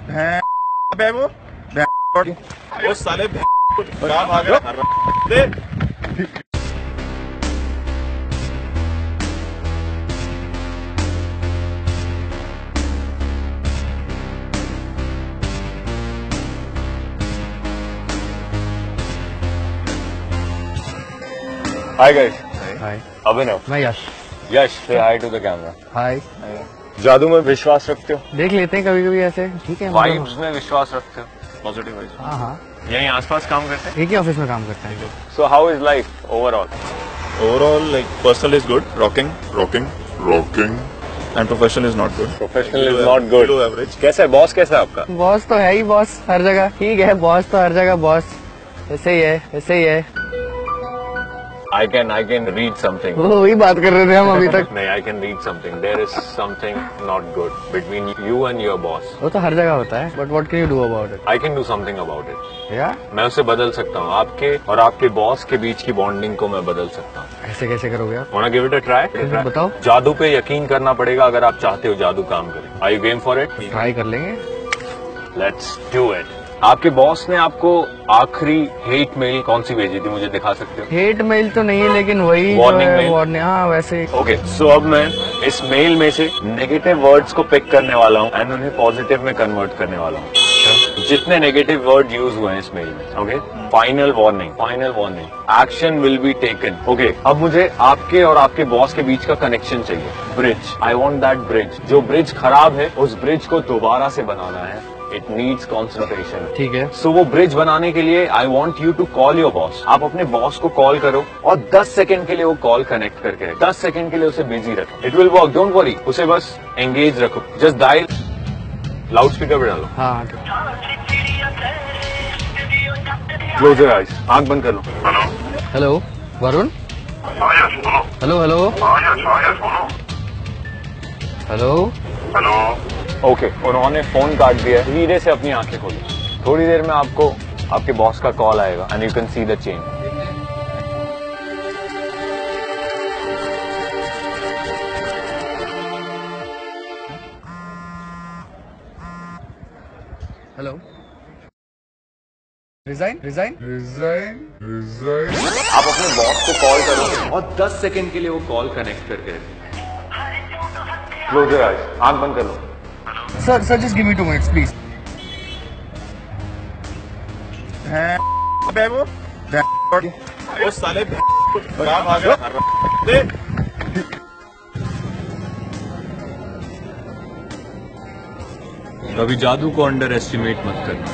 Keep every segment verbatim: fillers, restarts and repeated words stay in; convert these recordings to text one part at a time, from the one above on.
बे वो वो साले कहाँ भागा दे। Hi guys. हाय, अभिनव. मैं यश. यश, say hi to the camera. हाय. जादू में विश्वास रखते हो? देख लेते हैं कभी कभी ऐसे. ठीक है. वाइब्स में विश्वास रखते हो? Positive vibes. हाँ हाँ. यहीं आसपास काम करते हैं? एक ही ऑफिस में काम करते हैं. So how is life overall? Overall, like personal is good, rocking, rocking, rocking, and professional is not good. Professional is not good. Below average. कैसा है बॉस? कैसा है आपका? बॉस तो है ही बॉस हर जगह. ठीक है, बॉस तो हर जगह बॉस. ऐसे ही है, ऐसे ही है. I can I can read something. वो वही बात कर रहे थे हम अभी तक. नहीं, I can read something. There is something not good between you and your boss. वो तो हर जगह होता है. But what can you do about it? I can do something about it. या मैं उसे बदल सकता हूँ. आपके और आपके बॉस के बीच की बॉन्डिंग को मैं बदल सकता हूँ. ऐसे कैसे करोगे आप? Wanna give it a try? बताओ. जादू पे यकीन करना पड़ेगा अगर आप चाहते हो जादू काम करे. Are you game for it? Try कर लेंगे. Let's do it. आपके बॉस ने आपको आखिरी हेट मेल कौन सी भेजी थी, मुझे दिखा सकते हो? हेट मेल तो नहीं है, लेकिन वही Warning mail? वार्निंग. हाँ वैसे. ओके, सो अब मैं इस मेल में से नेगेटिव वर्ड्स को पिक करने वाला हूँ एंड उन्हें पॉजिटिव में कन्वर्ट करने वाला हूँ. जितने नेगेटिव वर्ड यूज हुए हैं इस मेल में. Okay, final warning, final warning, action will be taken. Okay, अब मुझे आपके और आपके बॉस के बीच का कनेक्शन चाहिए. Bridge, I want that bridge. जो ब्रिज खराब है उस ब्रिज को दोबारा से बनाना है. It needs concentration. ठीक है. सो so, वो ब्रिज बनाने के लिए I want you to call your boss. आप अपने बॉस को कॉल करो और दस सेकंड के लिए वो कॉल कनेक्ट करके रखो. दस सेकंड के लिए उसे बिजी रखो. It will work, don't worry. उसे बस एंगेज रखो. Just dial. लाउड स्पीकर पे डालो. हाँ. Close your eyes. आंख बंद कर लो. Hello Varun. Hello hello hello hello. Okay, उन्होंने फोन काट दिया. धीरे से अपनी आंखें खोलो. थोड़ी देर में आपको आपके बॉस का कॉल आएगा and you can see the change. Hello. Resign resign resign resign. आप अपने बॉस को कॉल करो और दस सेकंड के लिए वो कॉल कनेक्ट करके क्लोज योर आइज. आंख बंद कर लो. Sir sir just give me two minutes please. बे वो वो साले कहाँ भागा दे. कभी जादू को अंडर एस्टिमेट मत करना.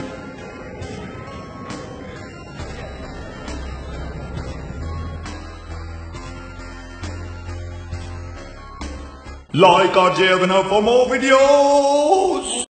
Like our J Abhinav for more videos.